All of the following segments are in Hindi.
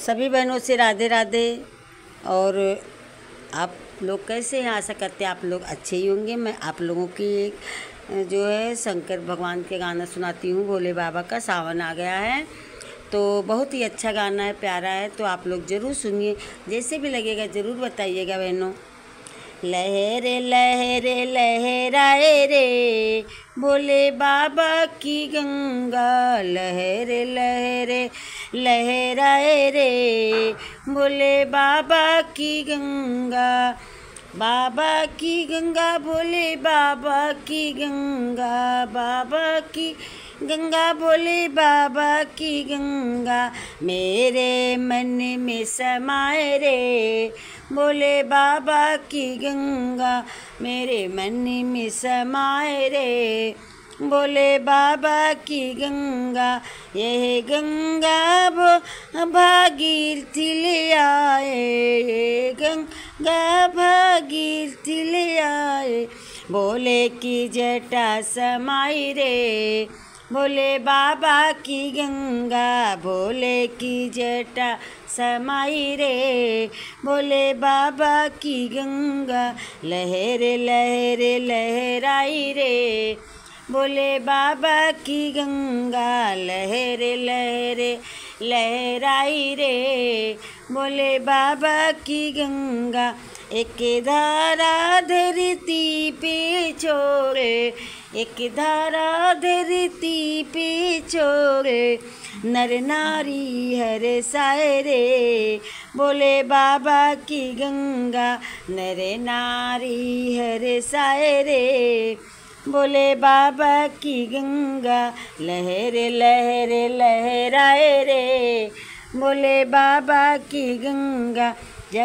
सभी बहनों से राधे राधे। और आप लोग कैसे हैं? आशा करते हैं आप लोग अच्छे ही होंगे। मैं आप लोगों की एक जो है शंकर भगवान के गाना सुनाती हूँ। भोले बाबा का सावन आ गया है तो बहुत ही अच्छा गाना है, प्यारा है, तो आप लोग ज़रूर सुनिए। जैसे भी लगेगा ज़रूर बताइएगा बहनों। लहरे लहरे लहराए रे भोले बाबा की गंगा, लहरे लहरे लहराए रे भोले बाबा की गंगा, बाबा की गंगा भोले बाबा की गंगा, बाबा की गंगा भोले बाबा की गंगा, मेरे मन में समाए रे भोले बाबा की गंगा, मेरे मन में समाए रे भोले बाबा की गंगा। यह गंगा भागीरथी ले आए, ये गंगा भागीरथी ले आए, भोले की जटा समाई रे भोले बाबा की गंगा, भोले की जटा समाई रे भोले बाबा की गंगा, लहरे लहरे लहराई रे भोले बाबा की गंगा, लहरे लहरे लहराई रे भोले बाबा की गंगा। एक धारा धरती पे छोड़े, एक धारा धरती पे छोड़े, नर नारी हर साए रे भोले बाबा की गंगा, नर नारी हर साए रे भोले बाबा की गंगा, लहरे लहरे लहराए रे भोले बाबा की गंगा।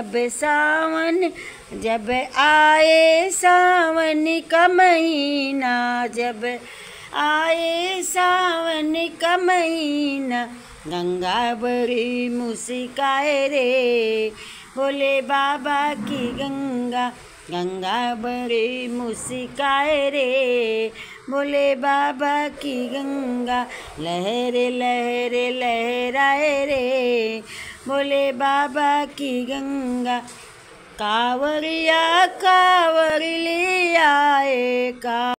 जब आए सावन का महीना, जब आए सावन का महीना, गंगा बड़ी मुस्काए रे भोले बाबा की गंगा, गंगा बड़ी मुस्काए रे भोले बाबा की गंगा, लहरे लहरे लहराए रे भोले बाबा की गंगा। कांवरिया कांवर ले आए का